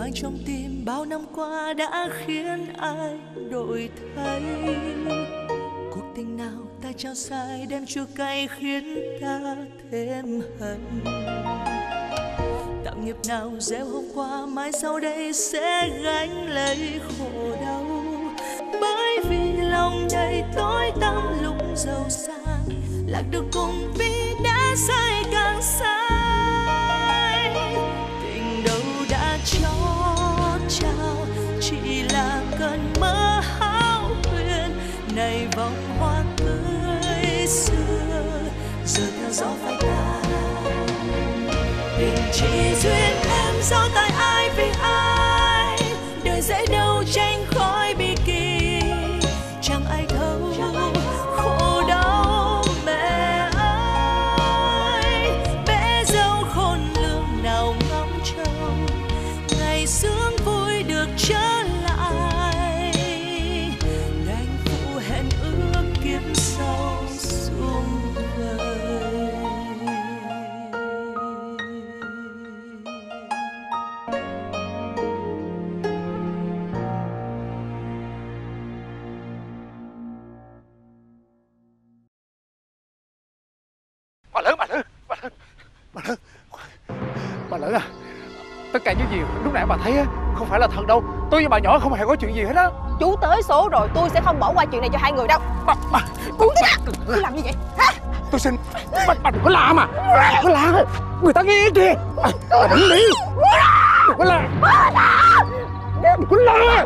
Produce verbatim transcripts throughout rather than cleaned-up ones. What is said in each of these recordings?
vang trong tim bao năm qua đã khiến ai đổi thay. Cuộc tình nào ta trao sai đem chua cay khiến ta thêm hận. Tạo nghiệp nào gieo hôm qua mai sau đây sẽ gánh lấy khổ đau. Bởi vì lòng đầy tối tăm lúc giàu sang, lạc được cùng vì đã sai càng sai. Tình đâu đã chót trao chỉ là cơn mơ hão huyền. Này vòng hoa tươi xưa giờ theo gió phai tàn. Tình chỉ duyên em giấu tay ai vì ai, đời dễ đâu tranh khói bi kỳ. Chẳng ai thấu khổ đau mẹ ơi, bé dâu khôn lường nào ngóng trông ngày sướng vui được trở lại. Đành phụ hẹn ước kiếp sau xuông vời. Bà Lỡ, bà Lỡ, bà Lỡ, bà Lỡ, bà Lỡ à, tất cả những gì lúc nãy bà thấy á, không phải là thật đâu. Tôi với bà nhỏ không hề có chuyện gì hết á. Chú tới số rồi, tôi sẽ không bỏ qua chuyện này cho hai người đâu. Bà, bà, Buông tay ra, tôi làm gì vậy? Hả? Tôi xin, bà, bà đừng có la mà, đừng có la, người ta nghe kìa. Bà, bà đừng đi, đừng có la, đừng có la.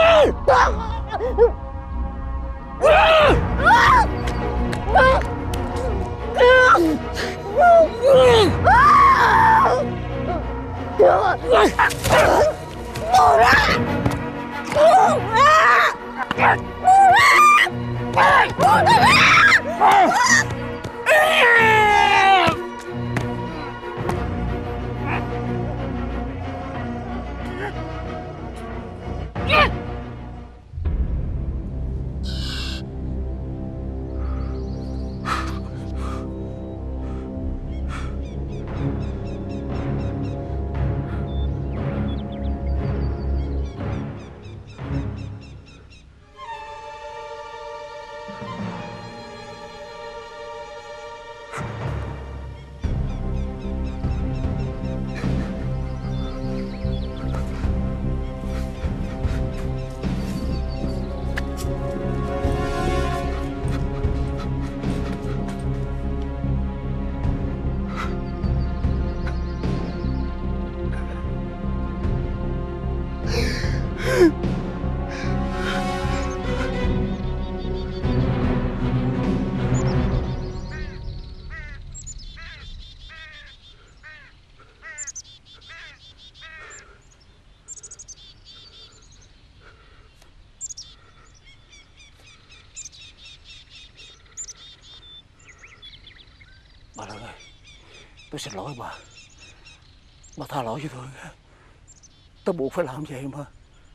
Bà Lỡ ơi, tôi xin lỗi bà. Bà tha lỗi cho tôi. Tôi buộc phải làm vậy mà.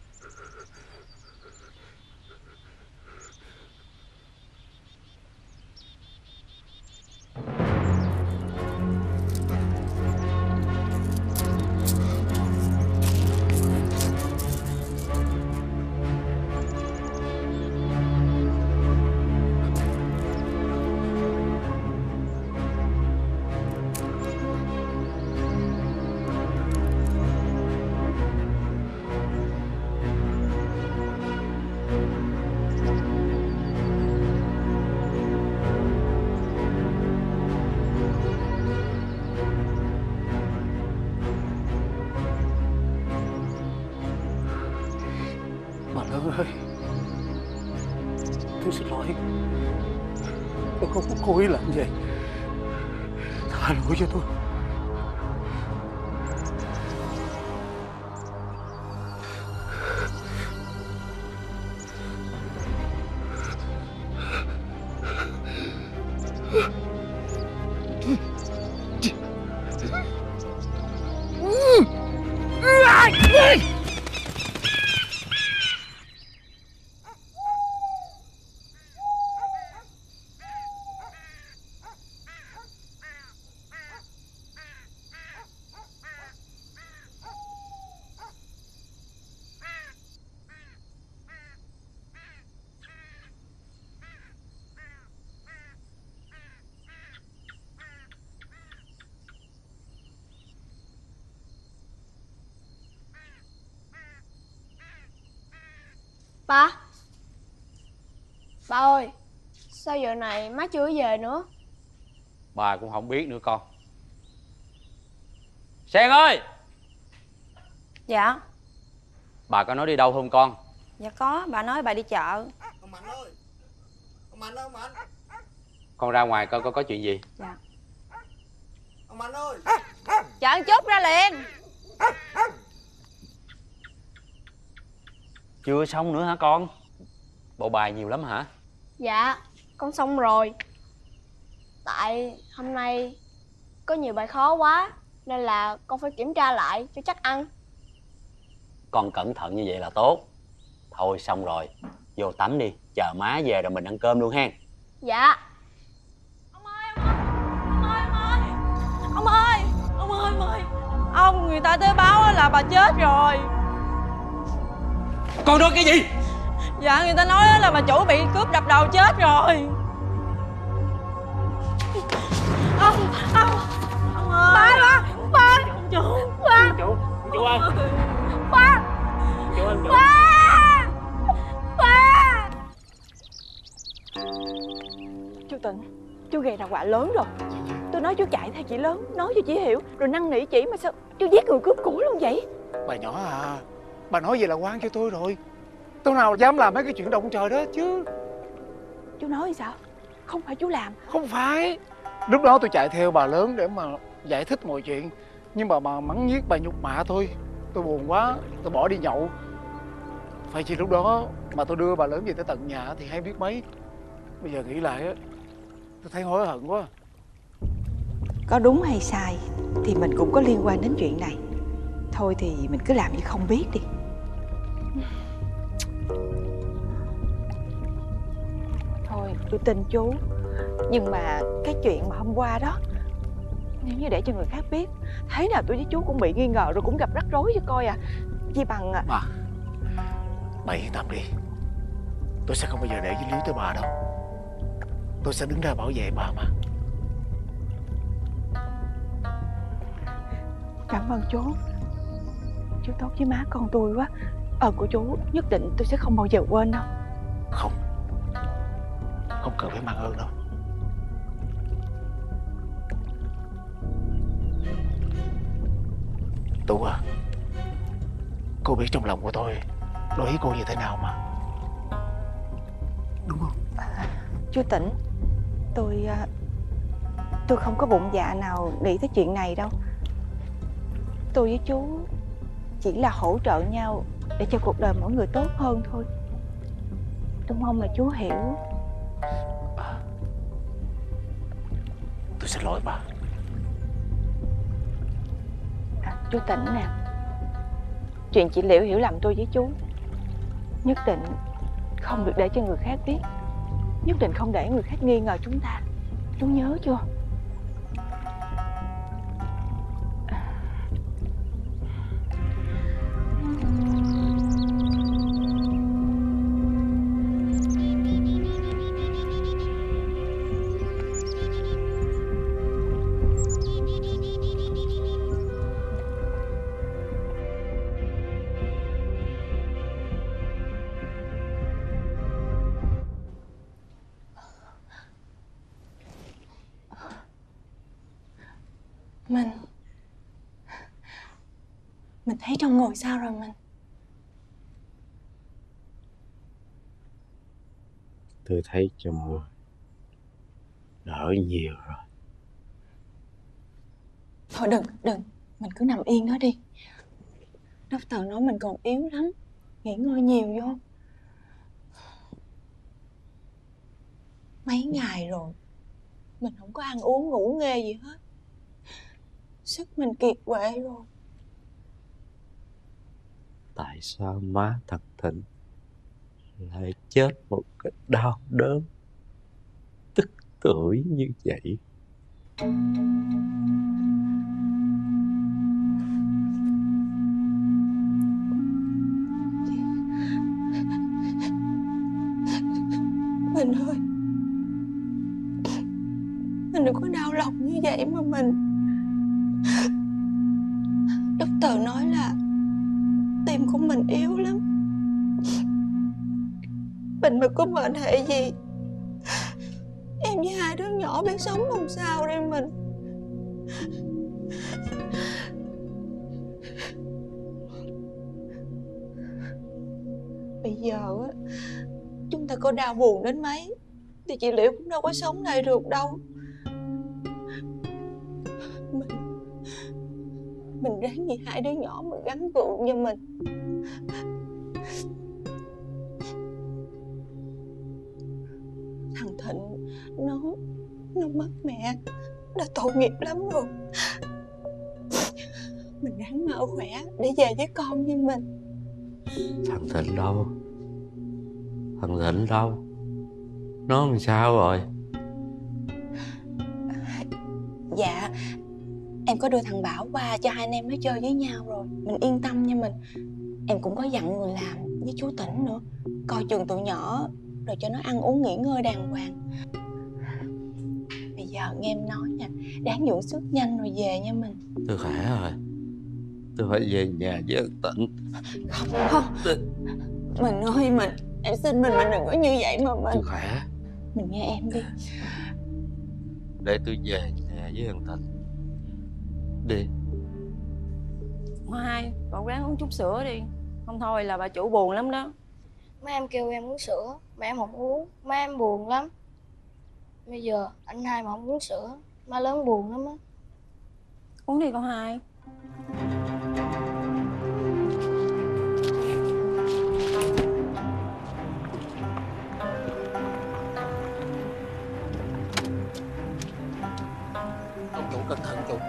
Bà Lỡ ơi, tôi xin lỗi. Tôi không có cố ý làm vậy. Tha lỗi cho tôi. Ba. Ba ơi, sao giờ này má chưa về nữa? Bà cũng không biết nữa con. Sen ơi! Dạ. Bà có nói đi đâu không con? Dạ có, bà nói bà đi chợ. Ông Mạnh ơi! Ông Mạnh ơi, ông Mạnh! Con ra ngoài coi có có chuyện gì. Dạ. Ông Mạnh ơi! Chợ chút ra liền. Chưa xong nữa hả con? Bộ bài nhiều lắm hả? Dạ, con xong rồi. Tại hôm nay có nhiều bài khó quá nên là con phải kiểm tra lại cho chắc ăn. Con cẩn thận như vậy là tốt. Thôi xong rồi, vô tắm đi, chờ má về rồi mình ăn cơm luôn hen. Dạ. Ông ơi, ông ơi, ông ơi, ông ơi, ông ơi, ông ơi, ông người ta tới báo là bà chết rồi. Con nói cái gì? Dạ người ta nói là bà chủ bị cướp đập đầu chết rồi. Ông, ông, ông ơi. Ba, ba, ba. Ông chủ, ba. Chủ, chủ ơi. Ba. Chủ ơi, chủ. Ba. Ba. Chú Tịnh, chú ghè ra quả lớn rồi. Tôi nói chú chạy theo chị lớn, nói cho chị hiểu, rồi năn nỉ chị mà sao chú giết người cướp của luôn vậy? Bà nhỏ à, bà nói vậy là quan cho tôi rồi. Tôi nào dám làm mấy cái chuyện động trời đó chứ. Chú nói thì sao? Không phải chú làm. Không phải. Lúc đó tôi chạy theo bà lớn để mà giải thích mọi chuyện. Nhưng mà bà mắng nhiếc, bà nhục mạ tôi. Tôi buồn quá, tôi bỏ đi nhậu. Phải chỉ lúc đó mà tôi đưa bà lớn về tới tận nhà thì hay biết mấy. Bây giờ nghĩ lại á, tôi thấy hối hận quá. Có đúng hay sai thì mình cũng có liên quan đến chuyện này. Thôi thì mình cứ làm như không biết đi. Thôi tôi tin chú. Nhưng mà cái chuyện mà hôm qua đó, nếu như để cho người khác biết, thế nào tôi với chú cũng bị nghi ngờ rồi cũng gặp rắc rối cho coi à. Chi bằng à. Mà bà yên tâm đi, tôi sẽ không bao giờ để dính líu tới bà đâu. Tôi sẽ đứng ra bảo vệ bà mà. Cảm ơn chú. Chú tốt với má con tôi quá. Ơn của chú nhất định tôi sẽ không bao giờ quên đâu. Không, không cần phải mang ơn đâu. Tú à, cô biết trong lòng của tôi đối với cô như thế nào mà, đúng không? À, chú Tịnh, tôi tôi không có bụng dạ nào nghĩ tới chuyện này đâu. Tôi với chú chỉ là hỗ trợ nhau để cho cuộc đời mỗi người tốt hơn thôi. Tôi mong là chú hiểu. À, tôi xin lỗi bà. À, chú Tịnh nè, chuyện chị Liễu hiểu lầm tôi với chú, nhất định không được để cho người khác biết. Nhất định không để người khác nghi ngờ chúng ta. Chú nhớ chưa? Mình Mình thấy trong người sao rồi mình? Tôi thấy trong người đỡ nhiều rồi. Thôi đừng, đừng, mình cứ nằm yên đó đi. Doctor nói mình còn yếu lắm, nghỉ ngơi nhiều vô. Mấy ngày rồi mình không có ăn uống ngủ nghê gì hết. Sức mình kiệt quệ rồi. Tại sao má thằng Thịnh lại chết một cách đau đớn, tức tưởi như vậy? Mình ơi, mình đừng có đau lòng như vậy mà mình. Doctor nói là tim của mình yếu lắm. Tình mà có mệnh hệ gì, em với hai đứa nhỏ biết sống làm sao đây mình. Bây giờ á, chúng ta có đau buồn đến mấy thì chị Liễu cũng đâu có sống đây được đâu. Mình Mình ráng vì hai đứa nhỏ mình gắng gượng như mình. Thằng Thịnh nó Nó mất mẹ đã tội nghiệp lắm rồi. Mình ráng mau khỏe để về với con như mình. Thằng Thịnh đâu? Thằng Thịnh đâu? Nó làm sao rồi? Dạ, em có đưa thằng Bảo qua cho hai anh em nó chơi với nhau rồi. Mình yên tâm nha mình. Em cũng có dặn người làm với chú Tỉnh nữa, coi chừng tụi nhỏ rồi cho nó ăn uống nghỉ ngơi đàng hoàng. Bây giờ nghe em nói nha, đáng dưỡng sức nhanh rồi về nha mình. Tôi khỏe rồi. Tôi phải về nhà với anh Tịnh. Không, không Mình ơi, mình em xin mình, mình đừng có như vậy mà mình. Tôi khỏe. Mình nghe em đi. Để tôi về nhà với thằng Tịnh. Đi. Mai, cậu ráng uống chút sữa đi. Không thôi là bà chủ buồn lắm đó. Má em kêu em uống sữa mà em không uống, má em buồn lắm. Bây giờ anh hai mà không uống sữa, má lớn buồn lắm á. Uống đi cậu Hai. Ông chủ cẩn thận chủ.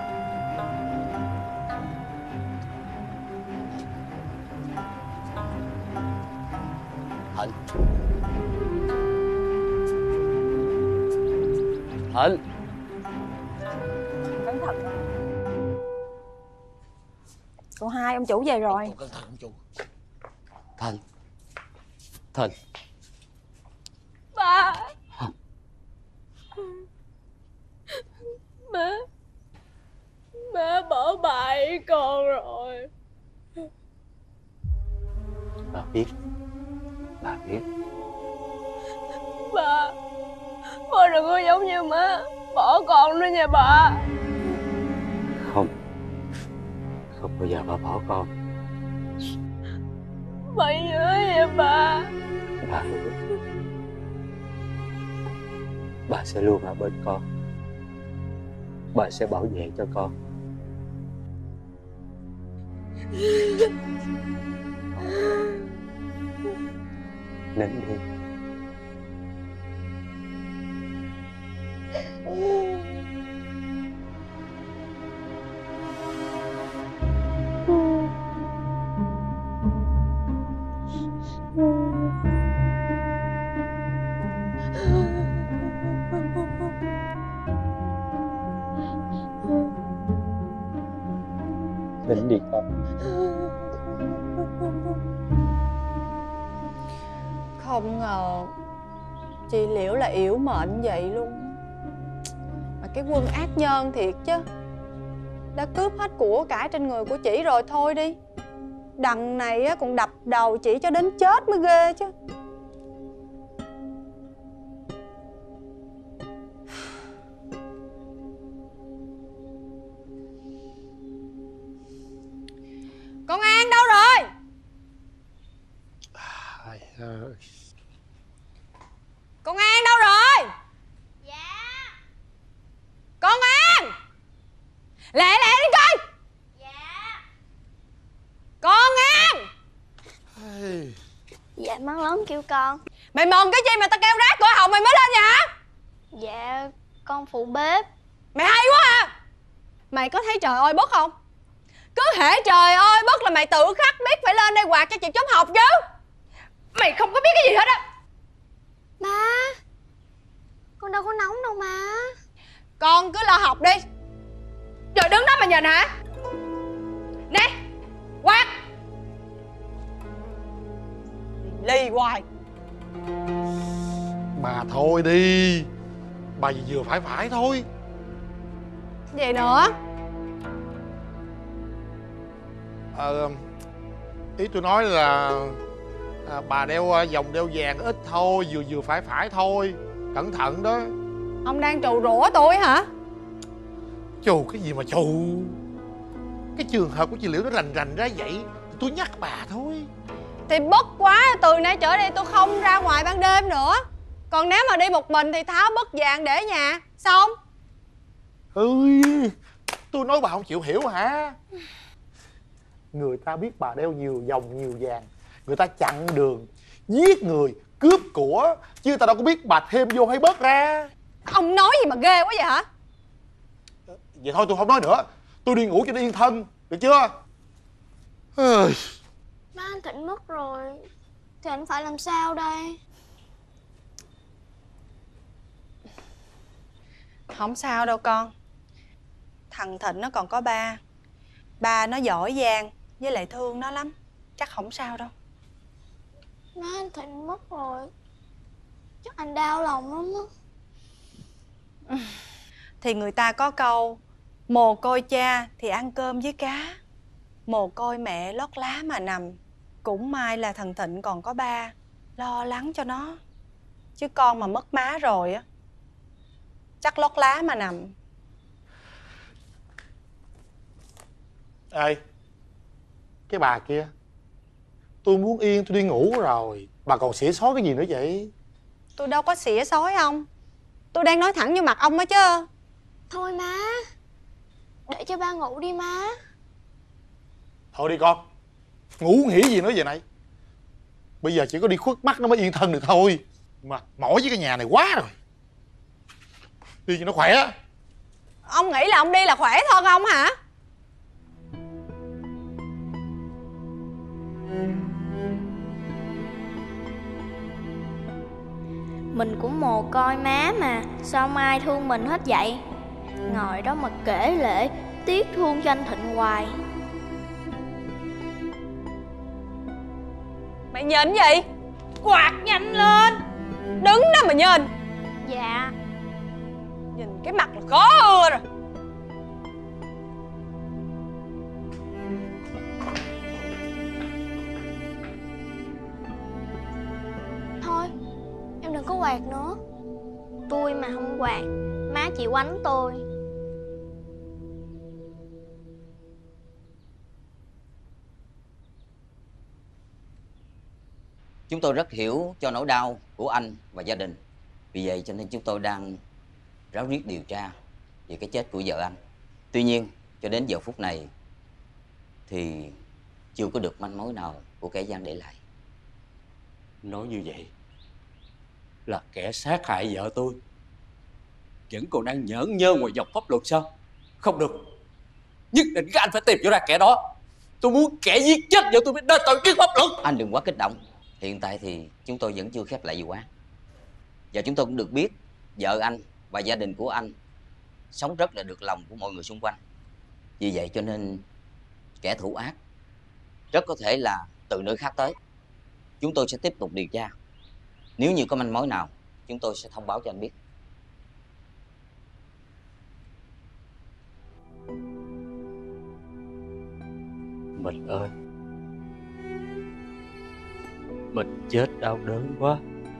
Thịnh. Thịnh. Cẩn thận. Cậu Hai, ông chủ về rồi. Cẩn thận ông chủ. Thịnh. Thịnh. Ba. Má. Má bỏ bại con rồi. Bà biết. Bà biết. Ba. Ba đừng có giống như má bỏ con nữa nha ba. Không. Không bao giờ bà bỏ con. Mày nhớ vậy ba. Bà hứa. Bà sẽ luôn ở bên con. Bà sẽ bảo vệ cho con. Nín đi. Nín đi con. Không ngờ chị Liễu là yểu mệnh vậy luôn. Mà cái quân ác nhân thiệt chứ. Đã cướp hết của cải trên người của chị rồi thôi đi. Đằng này á còn đập đầu chị cho đến chết mới ghê chứ. Con An đâu rồi? Ai ơi. Con An đâu rồi? Dạ. Con An! Lẹ lẹ đi coi! Dạ. Con An! Ai. Dạ má lớn kêu con. Mày mần cái gì mà tao kêu rác cửa họng mày mới lên vậy hả? Dạ con phụ bếp. Mày hay quá à! Mày có thấy trời ơi bất không? Cứ hễ trời ơi bất là mày tự khắc biết phải lên đây quạt cho chị chấm học chứ. Mày không có biết cái gì hết á. Má, con đâu có nóng đâu má. Con cứ lo học đi. Rồi đứng đó mà nhìn hả? Nè, quạt. Lì hoài. Bà thôi đi. Bà gì vừa phải phải thôi. Gì nữa? Ờ, ý tôi nói là À, bà đeo vòng đeo vàng ít thôi, vừa vừa phải phải thôi. Cẩn thận đó. Ông đang trù rủa tôi hả? Chù cái gì mà chù. Cái trường hợp của chị Liễu nó rành rành ra vậy, tôi nhắc bà thôi. Thì bất quá từ nay trở đi tôi không ra ngoài ban đêm nữa. Còn nếu mà đi một mình thì tháo bức vàng để nhà. Xong. Ơi, tôi nói bà không chịu hiểu hả? Người ta biết bà đeo nhiều vòng nhiều vàng, người ta chặn đường, giết người, cướp của, chứ người ta đâu có biết bà thêm vô hay bớt ra. Ông nói gì mà ghê quá vậy hả? Vậy thôi tôi không nói nữa. Tôi đi ngủ cho nó yên thân, được chưa? Ơi. Má anh Thịnh mất rồi thì anh phải làm sao đây? Không sao đâu con. Thằng Thịnh nó còn có ba. Ba nó giỏi giang với lại thương nó lắm. Chắc không sao đâu. Má anh Thịnh mất rồi, chắc anh đau lòng lắm á. Thì người ta có câu mồ côi cha thì ăn cơm với cá, mồ côi mẹ lót lá mà nằm. Cũng may là thằng Thịnh còn có ba, lo lắng cho nó. Chứ con mà mất má rồi á, chắc lót lá mà nằm. Ê, cái bà kia, tôi muốn yên, tôi đi ngủ rồi, bà còn xỉa xói cái gì nữa vậy? Tôi đâu có xỉa xói ông. Tôi đang nói thẳng vô mặt ông đó chứ. Thôi má, để cho ba ngủ đi má. Thôi đi con, ngủ nghỉ gì nữa giờ này. Bây giờ chỉ có đi khuất mắt nó mới yên thân được thôi. Mà mỏi với cái nhà này quá rồi. Đi cho nó khỏe. Ông nghĩ là ông đi là khỏe thôi không hả? Mình cũng mồ côi má mà, sao mai thương mình hết vậy? Ngồi đó mà kể lể, tiếc thương cho anh Thịnh hoài. Mày nhìn gì? Quạt nhanh lên. Đứng đó mà nhìn. Dạ. Nhìn cái mặt là khó ưa rồi. Thôi, em đừng có quạt nữa. Tôi mà không quạt, má chị quánh tôi. Chúng tôi rất hiểu cho nỗi đau của anh và gia đình. Vì vậy cho nên chúng tôi đang ráo riết điều tra về cái chết của vợ anh. Tuy nhiên, cho đến giờ phút này thì chưa có được manh mối nào của kẻ gian để lại. Nói như vậy là kẻ sát hại vợ tôi vẫn còn đang nhởn nhơ ngoài dòng pháp luật sao? Không được. Nhất định các anh phải tìm cho ra kẻ đó. Tôi muốn kẻ giết chết vợ tôi phải đền tội trước pháp luật. Anh đừng quá kích động. Hiện tại thì chúng tôi vẫn chưa khép lại vụ án. Và chúng tôi cũng được biết vợ anh và gia đình của anh sống rất là được lòng của mọi người xung quanh. Vì vậy cho nên kẻ thủ ác rất có thể là từ nơi khác tới. Chúng tôi sẽ tiếp tục điều tra. Nếu như có manh mối nào, chúng tôi sẽ thông báo cho anh biết. Mình ơi, mình chết đau đớn quá.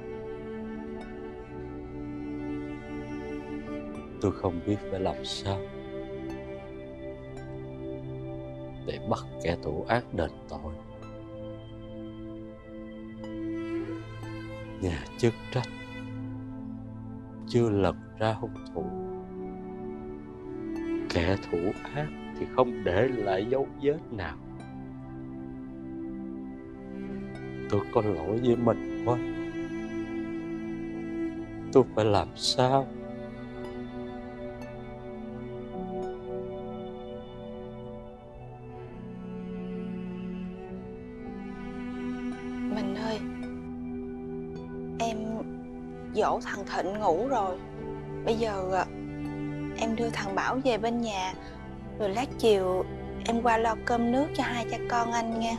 Tôi không biết phải làm sao để bắt kẻ thủ ác đền tội. Nhà chức trách chưa lần ra hung thủ, kẻ thủ ác thì không để lại dấu vết nào. Tôi có lỗi với mình quá. Tôi phải làm sao? Mình ơi, em dỗ thằng Thịnh ngủ rồi. Bây giờ em đưa thằng Bảo về bên nhà, rồi lát chiều em qua lo cơm nước cho hai cha con anh nha.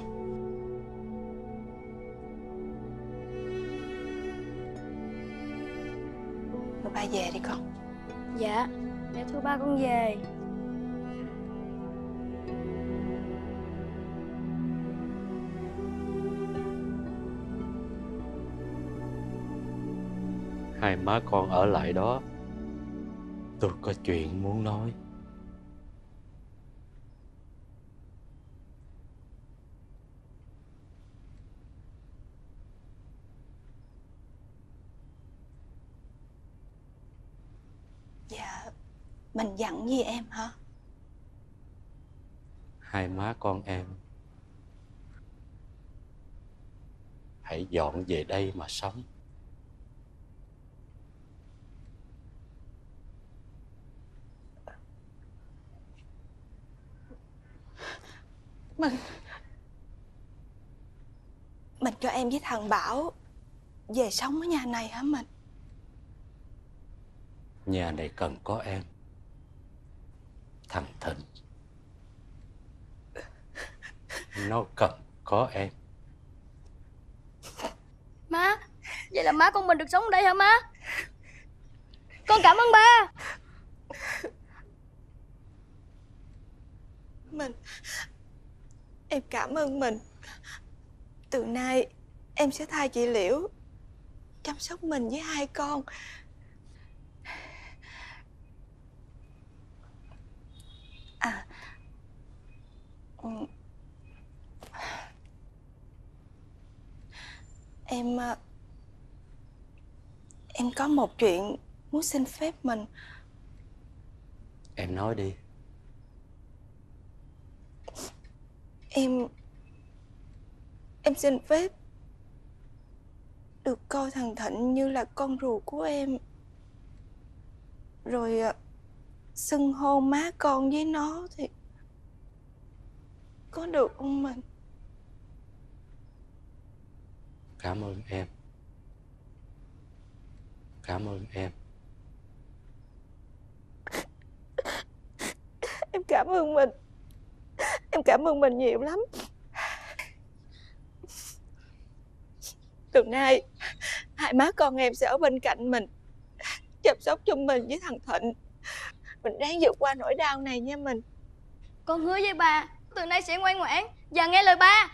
Rồi ba về đi con. Dạ, dạ thưa ba con về. Hai má con ở lại đó, tôi có chuyện muốn nói. Dạ, mình dặn gì em hả? Hai má con em hãy dọn về đây mà sống. Mình Mình cho em với thằng Bảo về sống ở nhà này hả mình? Nhà này cần có em. Thằng Thịnh nó cần có em. Má, vậy là má con mình được sống ở đây hả má? Con cảm ơn ba. Mình Em cảm ơn mình. Từ nay em sẽ thay chị Liễu chăm sóc mình với hai con. À ừ. Em Em có một chuyện muốn xin phép mình. Em nói đi. Em Em xin phép được coi thằng Thịnh như là con ruột của em. Rồi xưng hô má con với nó thì có được không mình? Cảm ơn em. Cảm ơn em. Em cảm ơn mình. Em cảm ơn mình nhiều lắm. Từ nay hai má con em sẽ ở bên cạnh mình, chăm sóc cho mình với thằng Thịnh. Mình ráng vượt qua nỗi đau này nha mình. Con hứa với ba, từ nay sẽ ngoan ngoãn và nghe lời ba.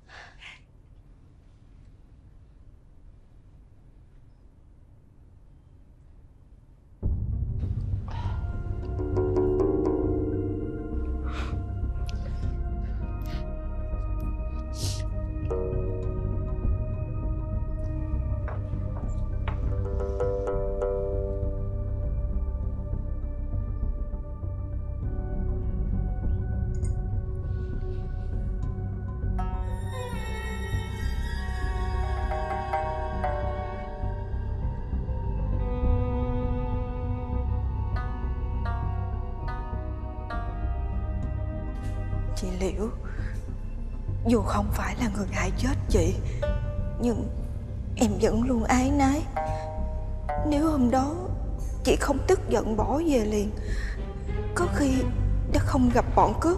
Chị Liễu, dù không phải là người hại chết chị, nhưng em vẫn luôn áy náy. Nếu hôm đó chị không tức giận bỏ về liền, có khi đã không gặp bọn cướp.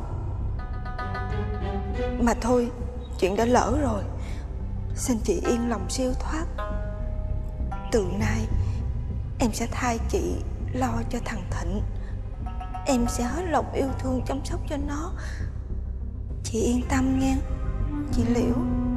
Mà thôi, chuyện đã lỡ rồi, xin chị yên lòng siêu thoát. Từ nay em sẽ thay chị lo cho thằng Thịnh. Em sẽ hết lòng yêu thương chăm sóc cho nó. Chị yên tâm nha, chị Liễu.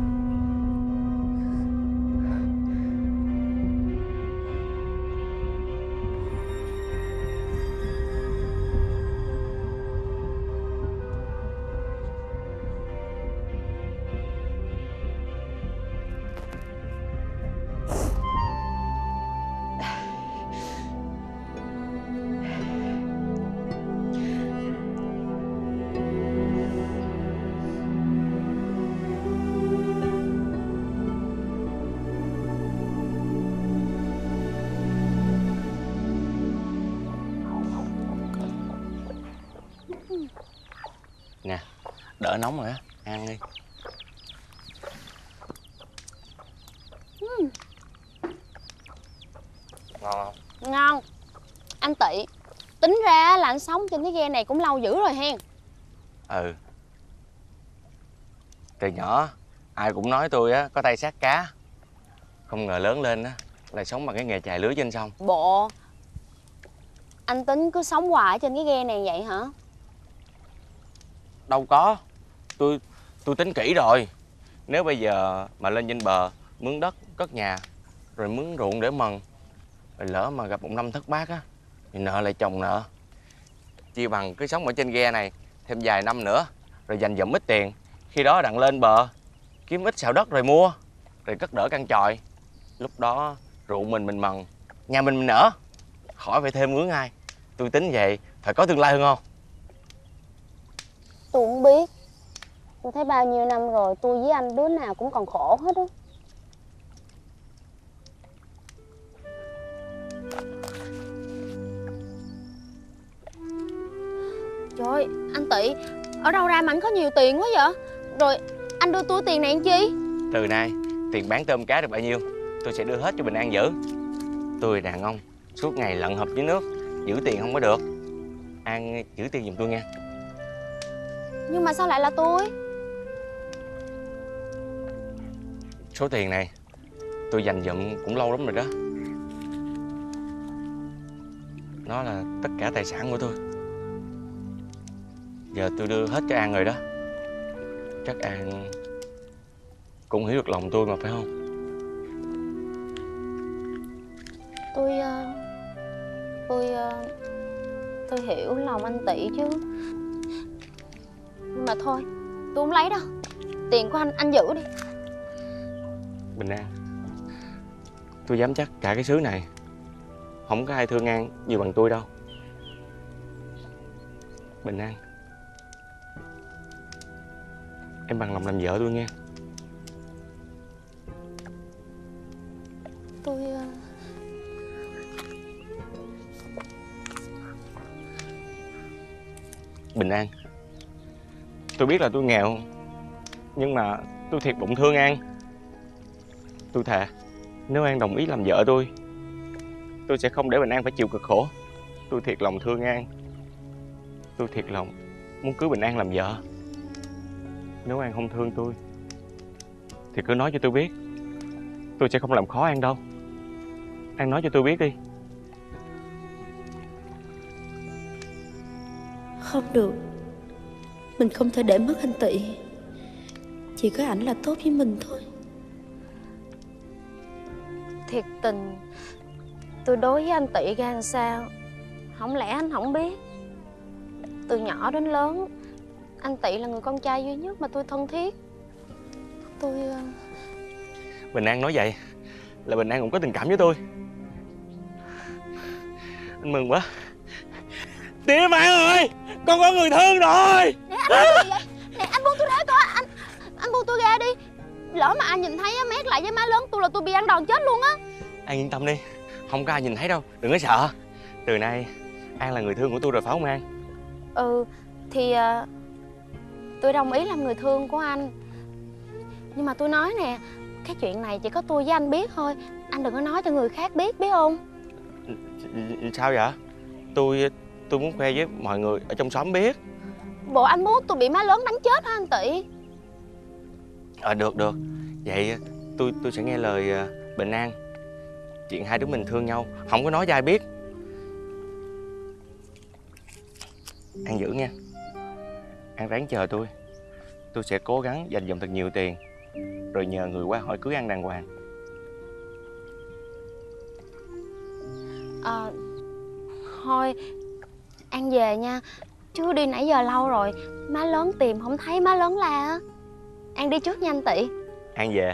Nè, đỡ nóng rồi á, ăn đi. uhm. Ngon không? Ngon. Anh Tị, tính ra là anh sống trên cái ghe này cũng lâu dữ rồi hen. Ừ. Từ nhỏ ai cũng nói tôi á có tay sát cá. Không ngờ lớn lên á lại sống bằng cái nghề chài lưới trên sông. Bộ anh tính cứ sống hoài ở trên cái ghe này vậy hả? Đâu có. Tôi tôi tính kỹ rồi. Nếu bây giờ mà lên trên bờ mướn đất, cất nhà, rồi mướn ruộng để mần, Rồi lỡ mà gặp một năm thất bát á thì nợ lại chồng nợ. Chia bằng cứ sống ở trên ghe này thêm vài năm nữa, rồi dành dụm ít tiền. Khi đó đặng lên bờ kiếm ít xào đất rồi mua, rồi cất đỡ căn chòi. Lúc đó rượu mình mình mần, nhà mình mình nở, khỏi phải thêm mướn ai. Tôi tính vậy phải có tương lai hơn không? Tôi không biết. Tôi thấy bao nhiêu năm rồi tôi với anh đứa nào cũng còn khổ hết á. Trời ơi, anh Tị, ở đâu ra mà anh có nhiều tiền quá vậy? Rồi anh đưa tôi tiền này làm chi? Từ nay tiền bán tôm cá được bao nhiêu tôi sẽ đưa hết cho Bình An giữ. Tôi đàn ông suốt ngày lặn hộp dưới nước, giữ tiền không có được. An giữ tiền giùm tôi nha. Nhưng mà sao lại là tôi? Số tiền này tôi dành dụm cũng lâu lắm rồi đó. Nó là tất cả tài sản của tôi. Giờ tôi đưa hết cho An rồi đó. Chắc An cũng hiểu được lòng tôi mà phải không? Tôi... Uh, tôi... Uh, tôi hiểu lòng anh Tị chứ. Nhưng mà thôi, tôi không lấy đâu. Tiền của anh, anh giữ đi. Bình An, tôi dám chắc cả cái xứ này không có ai thương An nhiều bằng tôi đâu. Bình An, em bằng lòng làm vợ tôi nghe. Tôi... Uh... Bình An, tôi biết là tôi nghèo, nhưng mà tôi thiệt bụng thương An. Tôi thề, nếu An đồng ý làm vợ tôi, tôi sẽ không để Bình An phải chịu cực khổ. Tôi thiệt lòng thương An. Tôi thiệt lòng muốn cưới Bình An làm vợ. Nếu An không thương tôi thì cứ nói cho tôi biết. Tôi sẽ không làm khó An đâu. An nói cho tôi biết đi. Không được. Mình không thể để mất anh Tị. Chỉ có ảnh là tốt với mình thôi. Thiệt tình tôi đối với anh Tị ra làm sao, không lẽ anh không biết? Từ nhỏ đến lớn, anh Tị là người con trai duy nhất mà tôi thân thiết. Tôi... Bình An nói vậy là Bình An cũng có tình cảm với tôi. Anh mừng quá. Tía Mãn ơi, con có người thương rồi. Nè anh làm gì vậy? Nè anh buông tôi ra coi. Anh anh buông tôi ra đi. Lỡ mà anh nhìn thấy á, mét lại với má lớn tôi là tôi bị ăn đòn chết luôn á. An yên tâm đi, không có ai nhìn thấy đâu, đừng có sợ. Từ nay An là người thương của tôi rồi phải không An? Ừ, thì uh, tôi đồng ý làm người thương của anh. Nhưng mà tôi nói nè, cái chuyện này chỉ có tôi với anh biết thôi. Anh đừng có nói cho người khác biết, biết không? Sao vậy? Tôi tôi muốn khoe với mọi người ở trong xóm biết. Bộ anh muốn tôi bị má lớn đánh chết hả anh Tị? Ờ được được. Vậy tôi tôi sẽ nghe lời Bình An. Chuyện hai đứa mình thương nhau, không có nói cho ai biết. An giữ nha. An ráng chờ tôi. Tôi sẽ cố gắng dành dụm thật nhiều tiền, rồi nhờ người qua hỏi cưới An đàng hoàng. Ờ, thôi An về nha. Chứ đi nãy giờ lâu rồi, má lớn tìm không thấy má lớn la á. An đi trước nha anh Tị. An về.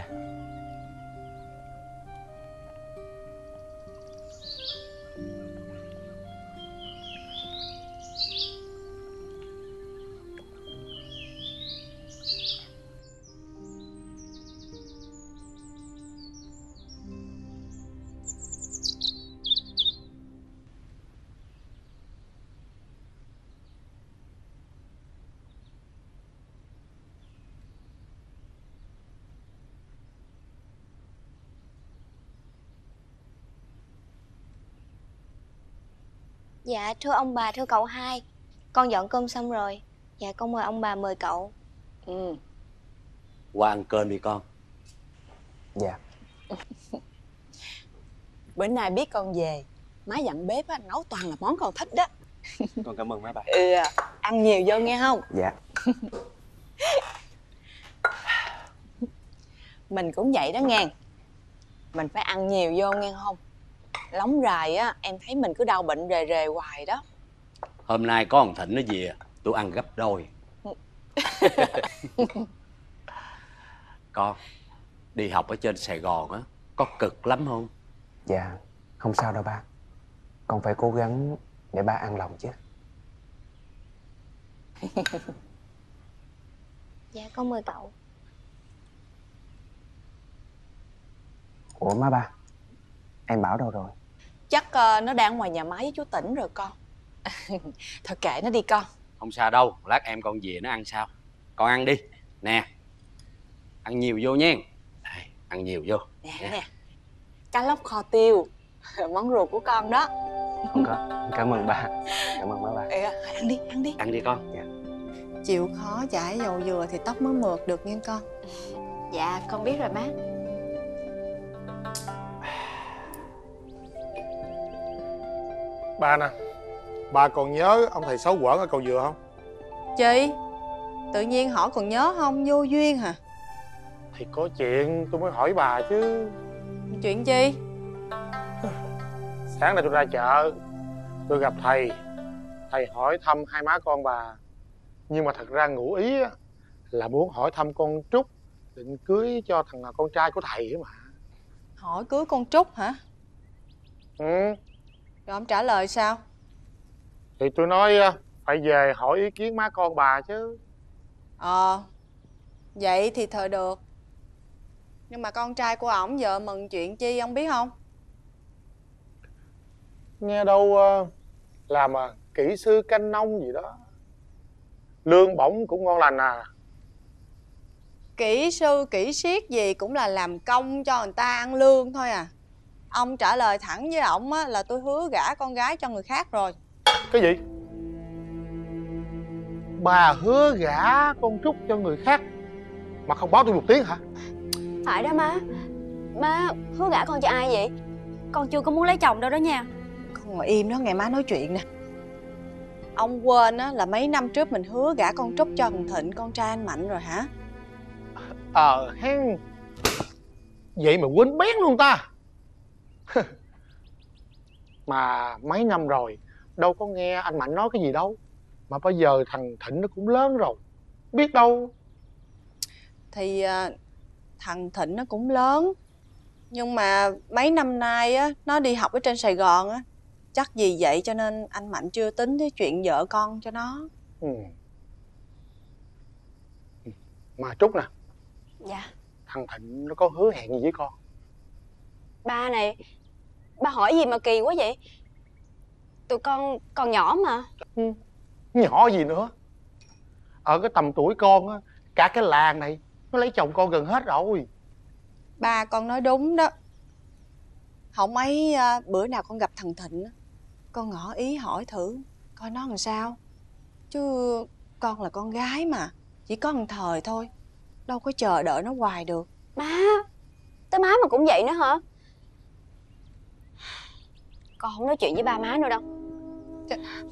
Dạ thưa ông bà, thưa cậu hai, con dọn cơm xong rồi. Dạ con mời ông bà mời cậu. Ừ. Qua ăn cơm đi con. Dạ. Bữa nay biết con về, má dặn bếp á, nấu toàn là món con thích đó. Con cảm ơn má bà. Ừ, ăn nhiều vô nghe không? Dạ. Mình cũng vậy đó nghe. Mình phải ăn nhiều vô nghe không? Lóng rài á, em thấy mình cứ đau bệnh rề rề hoài đó. Hôm nay có thằng Thịnh nó về, tôi ăn gấp đôi. Con, đi học ở trên Sài Gòn á, có cực lắm không? Dạ, không sao đâu ba. Con phải cố gắng để ba an lòng chứ. Dạ con mời cậu. Ủa má ba, em Bảo đâu rồi? Chắc uh, nó đang ngoài nhà máy với chú Tỉnh rồi con. Thôi kệ nó đi con. Không sao đâu, lát em con về nó ăn sao. Con ăn đi. Nè, ăn nhiều vô nha. Đây, ăn nhiều vô. Nè, nè, nè. Cá lóc kho tiêu, món ruột của con đó. Không có, cảm ơn ba. Cảm ơn má ba. Ừ, ăn đi, ăn đi. Ăn đi con. Dạ. Chịu khó chải dầu dừa thì tóc mới mượt được nha con. Dạ con biết rồi má. Ba nè, ba còn nhớ ông thầy xấu quởn ở cầu dừa không? Chị, tự nhiên hỏi còn nhớ không? Vô duyên hả? Thì có chuyện tôi mới hỏi bà chứ. Chuyện gì? Sáng nay tôi ra chợ, tôi gặp thầy. Thầy hỏi thăm hai má con bà. Nhưng mà thật ra ngụ ý á, là muốn hỏi thăm con Trúc, định cưới cho thằng con trai của thầy ấy mà. Hỏi cưới con Trúc hả? Ừ. Rồi ông trả lời sao? Thì tôi nói phải về hỏi ý kiến má con bà chứ. Ờ, vậy thì thời được. Nhưng mà con trai của ổng vợ mừng chuyện chi ông biết không? Nghe đâu làm kỹ sư canh nông gì đó, lương bổng cũng ngon lành à. Kỹ sư kỹ siết gì cũng là làm công cho người ta ăn lương thôi à. Ông trả lời thẳng với ổng á là tôi hứa gả con gái cho người khác rồi. Cái gì? Bà hứa gả con Trúc cho người khác mà không báo tôi một tiếng hả? Phải đó má. Má hứa gả con cho ai vậy? Con chưa có muốn lấy chồng đâu đó nha. Con ngồi im đó, nghe má nói chuyện nè. Ông quên á là mấy năm trước mình hứa gả con Trúc cho thằng Thịnh, con trai anh Mạnh rồi hả? Ờ hen. Vậy mà quên bén luôn ta. Mà mấy năm rồi đâu có nghe anh Mạnh nói cái gì đâu. Mà bây giờ thằng Thịnh nó cũng lớn rồi, biết đâu. Thì à, thằng Thịnh nó cũng lớn, nhưng mà mấy năm nay á nó đi học ở trên Sài Gòn á. Chắc vì vậy cho nên anh Mạnh chưa tính tới chuyện vợ con cho nó. Ừ. Mà Trúc nè. Dạ. Thằng Thịnh nó có hứa hẹn gì với con? Ba này, ba hỏi gì mà kỳ quá vậy? Tụi con còn nhỏ mà. Ừ. Nhỏ gì nữa? Ở cái tầm tuổi con á, cả cái làng này nó lấy chồng con gần hết rồi. Ba con nói đúng đó. Không mấy à, bữa nào con gặp thằng Thịnh á, con ngỏ ý hỏi thử coi nó làm sao. Chứ con là con gái mà, chỉ có một thời thôi, đâu có chờ đợi nó hoài được. Má, tới má mà cũng vậy nữa hả? Con không nói chuyện với ba má nữa đâu. Ch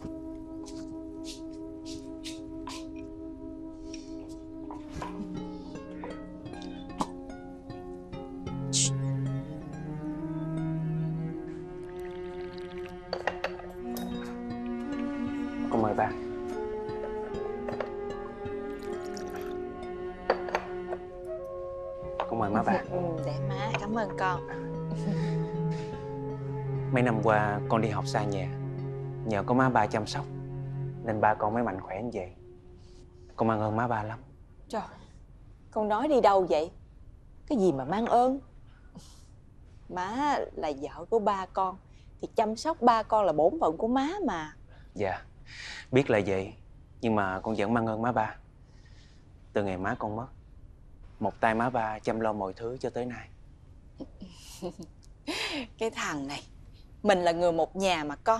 Con mời ba. Con mời má ba. Ừ, để má, cảm ơn con. Mấy năm qua con đi học xa nhà, nhờ có má ba chăm sóc nên ba con mới mạnh khỏe như vậy. Con mang ơn má ba lắm. Trời, con nói đi đâu vậy? Cái gì mà mang ơn? Má là vợ của ba con thì chăm sóc ba con là bổn phận của má mà. Dạ, biết là vậy, nhưng mà con vẫn mang ơn má ba. Từ ngày má con mất, một tay má ba chăm lo mọi thứ cho tới nay. Cái thằng này, mình là người một nhà mà con.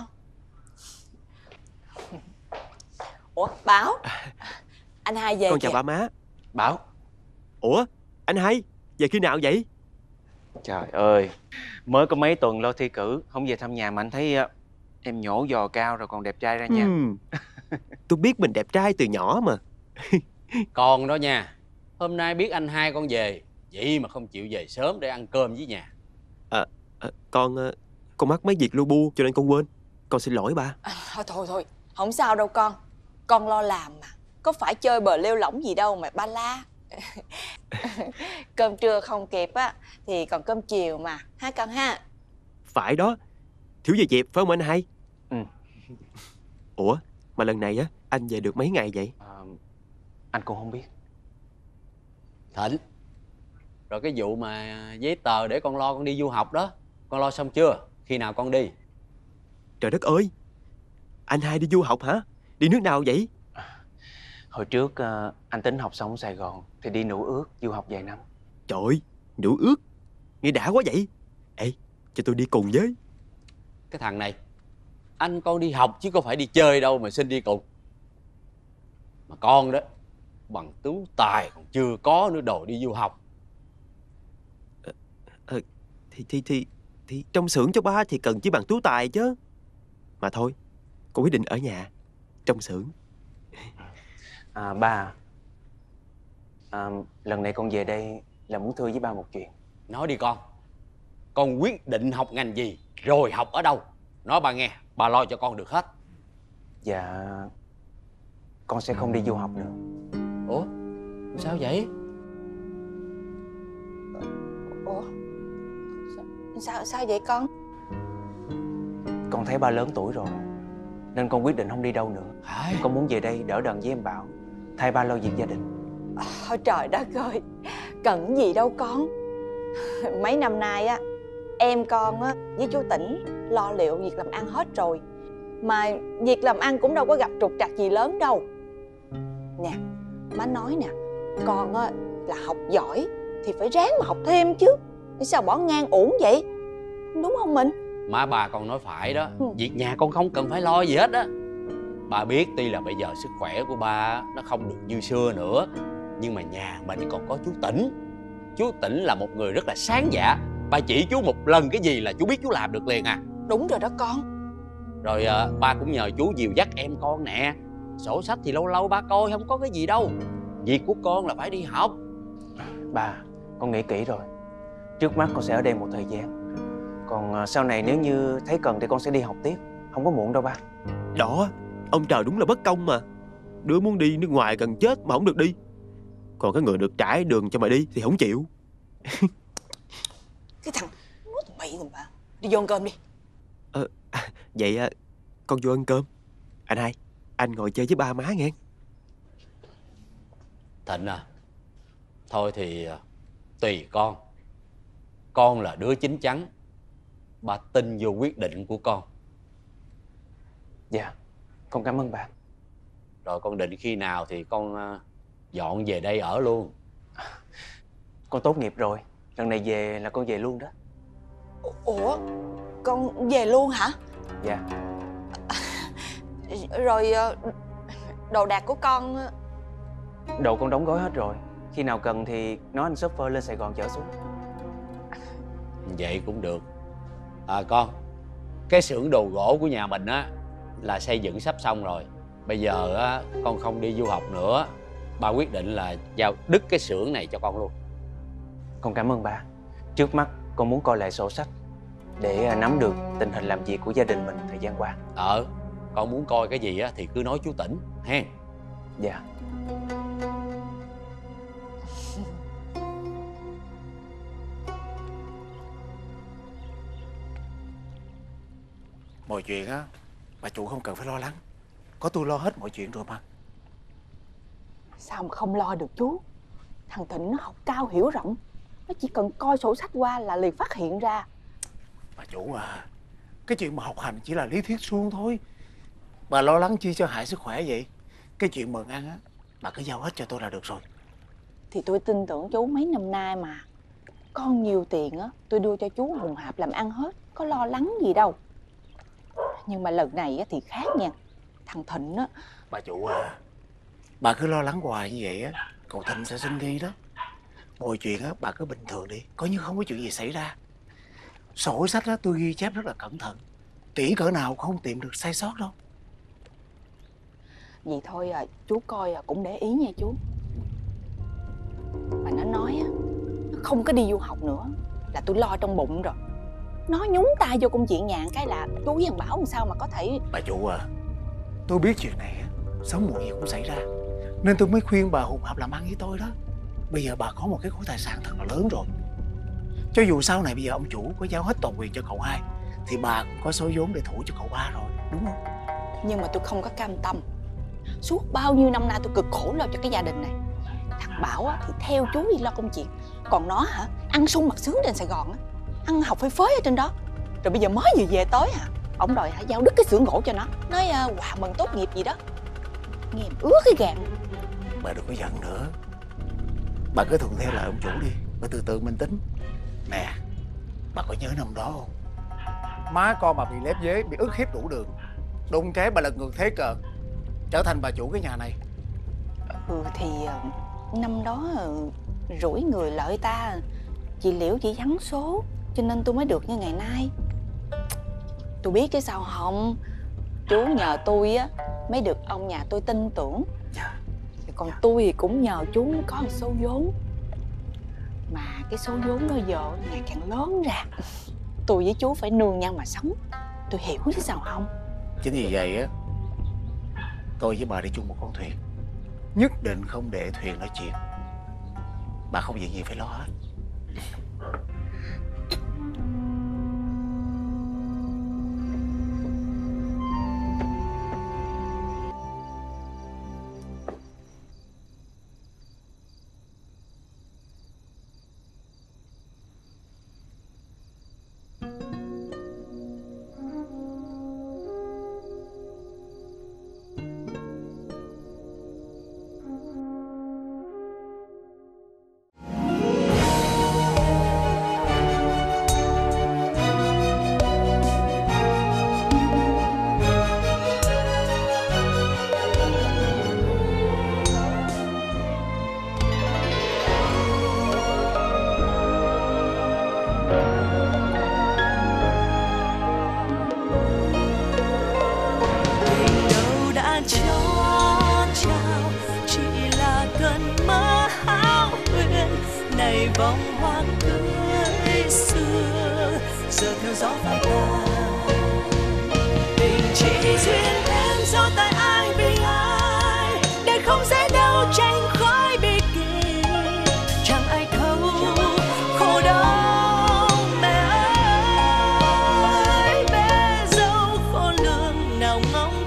Ủa, Bảo, anh Hai về Con chào kìa. ba má. Bảo. Ủa, anh Hai, về khi nào vậy? Trời ơi, mới có mấy tuần lo thi cử, không về thăm nhà mà anh thấy uh, em nhổ giò cao rồi còn đẹp trai ra nha. Hmm. Tôi biết mình đẹp trai từ nhỏ mà. Con đó nha, hôm nay biết anh Hai con về, vậy mà không chịu về sớm để ăn cơm với nhà. À, à, con uh, Con mắc mấy việc lu bu cho nên con quên. Con xin lỗi ba. À, thôi thôi thôi, không sao đâu con. Con lo làm mà, có phải chơi bờ lêu lỏng gì đâu mà ba la. Cơm trưa không kịp á thì còn cơm chiều mà, ha con ha. Phải đó, thiếu gì dịp phải không anh Hai? Ừ. Ủa, mà lần này á anh về được mấy ngày vậy? À, anh cũng không biết. Thịnh, rồi cái vụ mà giấy tờ để con lo con đi du học đó, con lo xong chưa? Khi nào con đi? Trời đất ơi, anh Hai đi du học hả? Đi nước nào vậy? Hồi trước uh, anh tính học xong ở Sài Gòn thì đi nữ ước du học vài năm. Trời ơi, nữ ước, nghe đã quá vậy. Ê, cho tôi đi cùng với. Cái thằng này, anh con đi học chứ có phải đi chơi đâu mà xin đi cùng. Mà con đó, bằng tú tài còn chưa có nữa đồ đi du học. Ờ, ờ, thì, thì, thì, thì trong xưởng cho ba thì cần chỉ bằng tú tài chứ. Mà thôi, con quyết định ở nhà, trong xưởng. À, ba à, lần này con về đây là muốn thưa với ba một chuyện. Nói đi con. Con quyết định học ngành gì, rồi học ở đâu, nói ba nghe, ba lo cho con được hết. Dạ, con sẽ không đi du học nữa. Ủa, sao vậy? Ủa, sao, sao vậy con? Con thấy ba lớn tuổi rồi nên con quyết định không đi đâu nữa. Hả? Con muốn về đây đỡ đần với em Bảo, thay ba lo việc gia đình. Ôi trời đất ơi, cần gì đâu con. Mấy năm nay á, em con á với chú Tĩnh lo liệu việc làm ăn hết rồi. Mà việc làm ăn cũng đâu có gặp trục trặc gì lớn đâu. Nè, má nói nè, con á là học giỏi thì phải ráng mà học thêm chứ. Sao bỏ ngang uổng vậy? Đúng không mình? Má bà con nói phải đó. Ừ. Việc nhà con không cần phải lo gì hết á. Bà biết tuy là bây giờ sức khỏe của ba nó không được như xưa nữa, nhưng mà nhà mình còn có chú Tĩnh. Chú Tĩnh là một người rất là sáng dạ. Bà chỉ chú một lần cái gì là chú biết chú làm được liền à. Đúng rồi đó con. Rồi à, ba cũng nhờ chú dìu dắt em con nè. Sổ sách thì lâu lâu ba coi không có cái gì đâu. Việc của con là phải đi học. Ba, con nghĩ kỹ rồi. Trước mắt con sẽ ở đây một thời gian. Còn sau này nếu như thấy cần thì con sẽ đi học tiếp. Không có muộn đâu ba. Đó, ông trời đúng là bất công mà. Đứa muốn đi nước ngoài gần chết mà không được đi. Còn cái người được trải đường cho mà đi thì không chịu. Cái thằng nói tụi bậy tụi bạ. Đi vô ăn cơm đi. Ờ, à, vậy à, con vô ăn cơm. Anh Hai, anh ngồi chơi với ba má nghe. Thịnh à, thôi thì tùy con. Con là đứa chín chắn, ba tin vô quyết định của con. Dạ, con cảm ơn ba. Rồi con định khi nào thì con dọn về đây ở luôn? Con tốt nghiệp rồi, lần này về là con về luôn đó. Ủa, con về luôn hả? Dạ. Rồi đồ đạc của con? Đồ con đóng gói hết rồi. Khi nào cần thì nói anh shopper lên Sài Gòn chở xuống. Vậy cũng được. À con, cái xưởng đồ gỗ của nhà mình á là xây dựng sắp xong rồi. Bây giờ á con không đi du học nữa, ba quyết định là giao đứt cái xưởng này cho con luôn. Con cảm ơn ba. Trước mắt con muốn coi lại sổ sách để nắm được tình hình làm việc của gia đình mình thời gian qua. Ờ, con muốn coi cái gì á thì cứ nói chú Tĩnh ha. Dạ. Mọi chuyện á, bà chủ không cần phải lo lắng. Có tôi lo hết mọi chuyện rồi mà. Sao mà không lo được chú? Thằng Thịnh nó học cao hiểu rộng, nó chỉ cần coi sổ sách qua là liền phát hiện ra. Bà chủ à, cái chuyện mà học hành chỉ là lý thuyết suông thôi. Bà lo lắng chi cho hại sức khỏe vậy? Cái chuyện mừng ăn á, bà cứ giao hết cho tôi là được rồi. Thì tôi tin tưởng chú mấy năm nay mà. Con nhiều tiền á, tôi đưa cho chú hùng hạp làm ăn hết, có lo lắng gì đâu. Nhưng mà lần này á thì khác nha. Thằng Thịnh á... Bà chủ à, bà cứ lo lắng hoài như vậy á, cậu Thịnh sẽ sinh nghi đó. Mọi chuyện á, bà cứ bình thường đi, coi như không có chuyện gì xảy ra. Sổ sách á, tôi ghi chép rất là cẩn thận, kỹ cỡ nào không tìm được sai sót đâu. Vậy thôi à, chú coi à, cũng để ý nha chú. Mà nó nói á, nó không có đi du học nữa là tôi lo trong bụng rồi. Nó nhúng tay vô công chuyện nhà cái là chú với thằng Bảo làm sao mà có thể. Bà chủ à, tôi biết chuyện này sớm muộn gì cũng xảy ra, nên tôi mới khuyên bà hùng hạp làm ăn với tôi đó. Bây giờ bà có một cái khối tài sản thật là lớn rồi. Cho dù sau này bây giờ ông chủ có giao hết toàn quyền cho cậu hai, thì bà cũng có số vốn để thủ cho cậu ba rồi, đúng không? Nhưng mà tôi không có cam tâm. Suốt bao nhiêu năm nay tôi cực khổ lo cho cái gia đình này. Thằng Bảo á, thì theo chú đi lo công chuyện, còn nó hả, ăn sung mặc sướng trên Sài Gòn á, ăn học phơi phới ở trên đó. Rồi bây giờ mới vừa về tới hả, ổng đòi hả giao đứt cái xưởng gỗ cho nó, nói uh, quà mừng tốt nghiệp gì đó. Nghe ứa cái gan. Bà đừng có giận nữa, bà cứ thuận theo lời ông chủ đi, bà từ từ mình tính. Nè, bà có nhớ năm đó không? Má con bà bị lép vế, bị ức hiếp đủ đường, đùng cái bà lật ngược thế cờ, trở thành bà chủ cái nhà này. Ừ thì uh, năm đó uh, rủi người lợi ta, chị Liễu chỉ vắng số, cho nên tôi mới được như ngày nay. Tôi biết chứ sao không, chú nhờ tôi á mới được ông nhà tôi tin tưởng. Còn tôi thì cũng nhờ chú có một số vốn, mà cái số vốn đó giờ ngày càng lớn ra. Tôi với chú phải nương nhau mà sống, tôi hiểu chứ sao không. Chính vì vậy á, tôi với bà đi chung một con thuyền, nhất định không để thuyền nói chuyện. Bà không việc gì phải lo hết. vòng hoa cưới xưa giờ theo gió phai tàn. Tình chỉ duyên em do tại ai vì ai để không dễ đâu tranh khói bi kịch. Chẳng ai thấu khổ đau mẹ ơi, bé dâu khôn lường nào ngóng